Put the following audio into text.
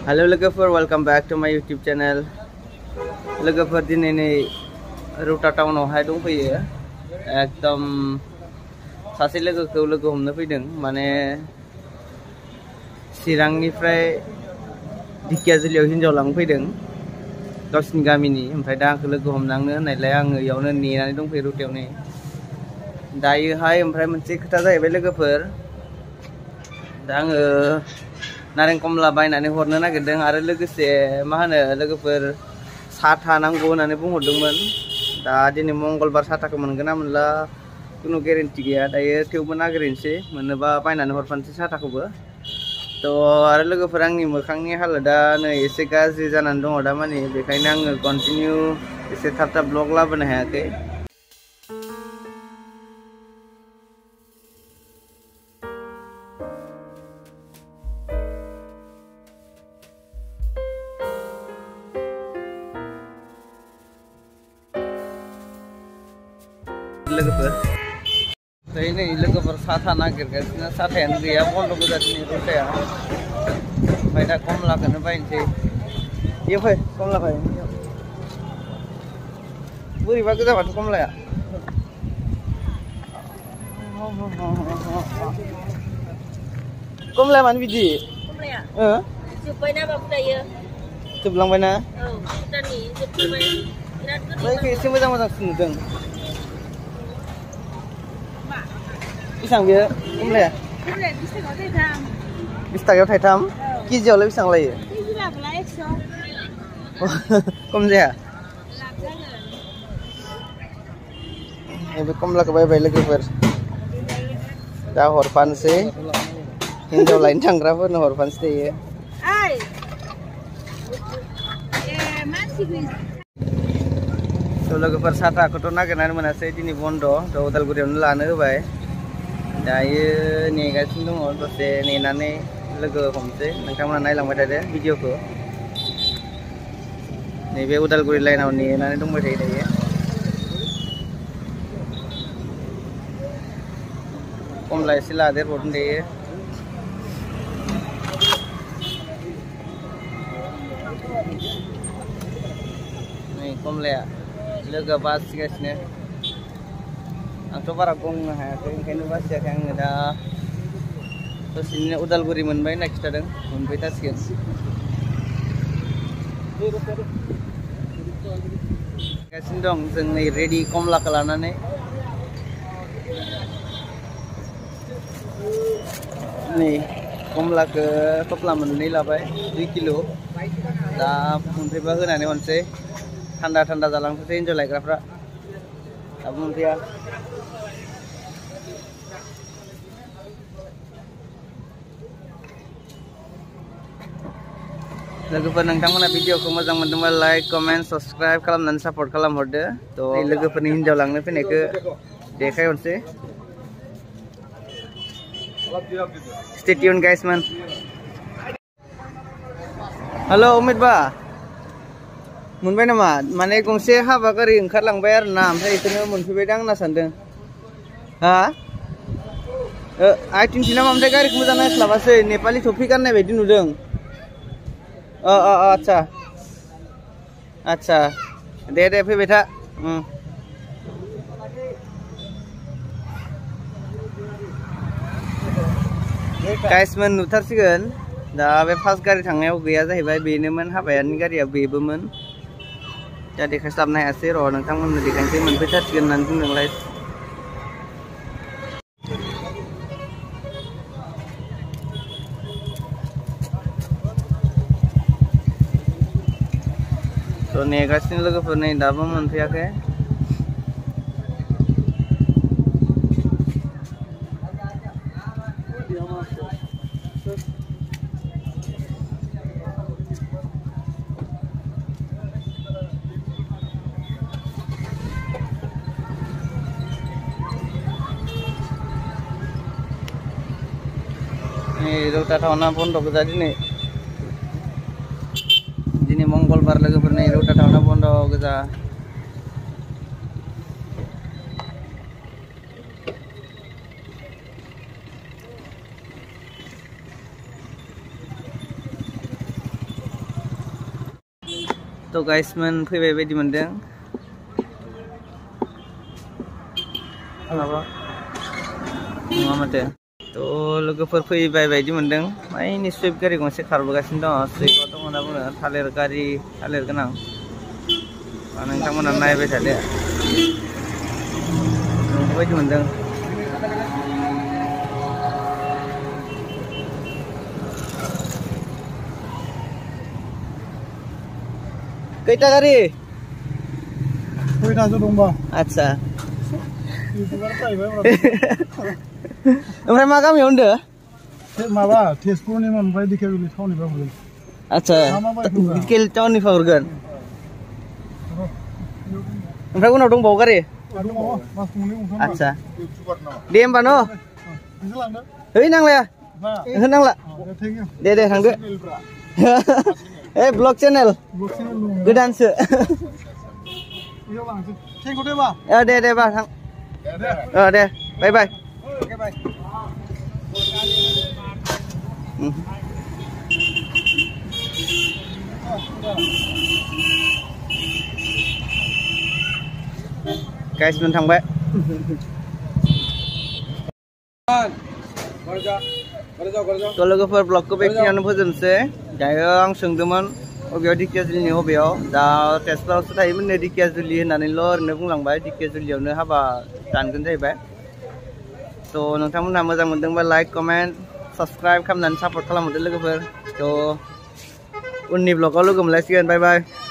Halo logofer, welcome back to my YouTube channel. Logofer दिन ini Ruta Town आवहाय दंफैयो एकदम सासे लोगोखौ लोगो हमनो फैदों माने चिरांनिफ्राय ढेकियाजुलियाव हिनजाव लांनो फैदों गावसिनि गामिनि ओमफ्राय दा आंखौ लोगो हमनांनो होननायलाय आङो इयावनो नेनानै दंफैयो रुटायावनो दायोहाय ओमफ्राय मोनसे खोथा जाहैबाय लोगोफोर दा आङो नारें कमला बायनानै हरनो नागिरदों आरो लोगोसे मा होनो लोगोफोर साथा नांगौ होननानै बुंहरदोंमोन दा दिनै मंगलबार साथाखौ मोनगोन ना मोनला कुनु गेरेन्टि गैया दायो थेवबो नागिरनोसै मोनोबा बायनानै हरफानोसै साथाखौबो थ' आरो लोगोफोर आंनि मोखांनि हालोदा नै एसे गाज्रि जानानै दङ दा माने बेखायनो आङो कन्टिनिउ एसे थाब थाब ब्लग लाबोनो हायाखै लोगोफोर साथा नागिरगासिनो साथायानो गैया बन्द गोजा दिनै रुटाया ओमफ्राय दा कमलाखौनो बायनोसै इयो फै कमला फै बोरैबा गोजा माथो कमलाया कमलाया मानो बिदि कमलाया जोब्बायना बाबु दायो जोबलांबायना औ भुटाननि जोबबाय बिराद गोदै एसे मोजां नुदों बेसेबां बेयो कमलाया 20 थाखायाव थाइथाम 20 थाखायाव थाइथाम केजियावलाय बेसेबां लायो केजि लाबोला 100 खम जाया लाब जागोन बे कमलाखौ बायबाय लोगोफोर दा हरफानोसै हिनजाव लायनो थांग्राफोरनो हरफानोसै दायो ओइ ए मानसि लोगोफोर साथाखौथ' नागिरनानै मोनासै दिनै बन्द' थ' उदालगुरियावनो लानो होबाय दायो नेगासिनो दङ दसे नेनानै लोगो हमसै नोंथांमोना नायलांबाय थादो भिडिअखौ नैबे उदालगुरि लाइनाव नेनानै दंबाय थायो दायो कमला एसे लादेरबावदों दायो नै कमलाया लोगोआ बासिगासिनो आंथ' बारा गंनो हायाखै ओंखायनो बासियाखै आङो दा दसेनो उदालगुरि मोनबाय होनना खिथादों मोनफैथारसिगोन गासिनो दं जों नै रेडि कमलाखौ लानानै नै कमलाखौ थफ्ला मोननै लाबाय 2 किल' दा मोनफैबा होनानै हरनोसै थान्दा थान्दा जालांथोंसै हिनजाव लायग्राफ्रा दाबो मोनफैया लोगोफोर नोंथांमोना भिडिअखौ मोजां मोनदोंबा लाइक कमेन्ट सब्सक्राइब खालामनानै सापर्ट खालामहरदो थ' लोगोफोरनि हिनजाव लांनो फैनायखौ देखायहरसै stay tune guys man hello उमेद बा मोनबाय नामा माने गंसे हाबा गारि ओंखारलांबाय आरो ना ओमफ्राय बेखौनो मोनफैबायदां होनना सानदों हा I-20 नामा ओमफ्राय गारिखौ मोजां नायस्लाबासै नेपालि टफि गाननाय बायदि नुदों आच्छा आच्छा दे फैबाय था गाइसमोन नुथारसिगोन दा बे फार्स्ट गारि थांनायाव गैया जाहैबाय बेनोमोन हाबायानि गारिया बेबोमोन दा देखायस्लाबनो हायासै र' नोंथांमोननो देखायनोसै मोनफैथारसिगोन होननानै बुंदोंलाय थ' नेगासिनो लोगोफोर नै दाबो मोनफैयाखै रौता टाउना बन्द गोजा दिनै मंगलबार लोगोफोर नै रौता टाउना बन्द गोजा तो गाइसमोन फैबाय बायदि मोनदों माबा नङा माथो तो लोगोफोर फैबाय बायदि मोनदों माइनि स्विफ्ट गारि गंसे खारबोगासिनो दङ स्विफ्टआव दङ होनना बुङो थालिर गारि थालिर गोनां नोंथांमोना नायबाय थादो बेबायदि मोनदों खैथा गारि खैथासो दंबा आच्छा इउटिउबार जाहैबाय ओमफ्राय मा गामियाव होनदो माबा तेजपुरनिमोन ओमफ्राय दिकेबिलि टाउननिफ्राय हरगोन आच्छा दिकेबिलि टाउननिफ्राय हरगोन ओमफ्राय उनाव दंबावो गारि आच्छा दे होमबा न है नांलाया ओहो नांला दे दे थांदो ए ब्लग चेनेल गोदानसो दे दे बा थां दे बाय बाय गाइसमोन थांबाय तो लोगोफोर ब्लगखौ बेखिनियावनो फोजोबनोसै दायो आं सोंदोंमोन अबेयाव दिकेजुलिनि अबेयाव दा तेजपुरावसो थायोमोन नै दिकेजुलि होननानैल' ओरैनो बुंलांबाय दिकेजुलियावनो हाबा दानगोन जाहैबाय तो नोंथांमोनहा मोजां मोनदोंबा लाइक कमेन्ट साबस्क्राइब खालामनानै सापर्ट खालामहरदो लोगोफोर तो उननि ब्लगाव लोगो मोनलायसिगोन बाय बाय